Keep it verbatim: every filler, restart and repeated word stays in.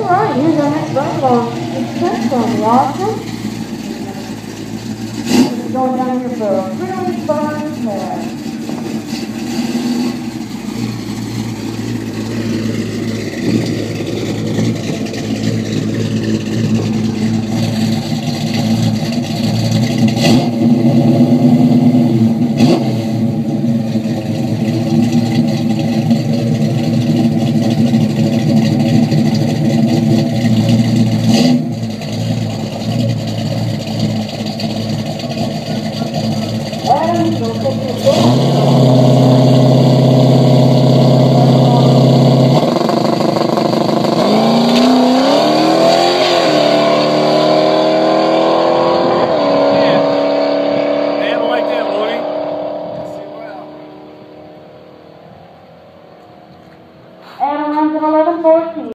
Alright, here's our next battle on six from Lawson. This is going down here for Pretty Burns Head. Adams, don't take your Adam runs at eleven fourteen.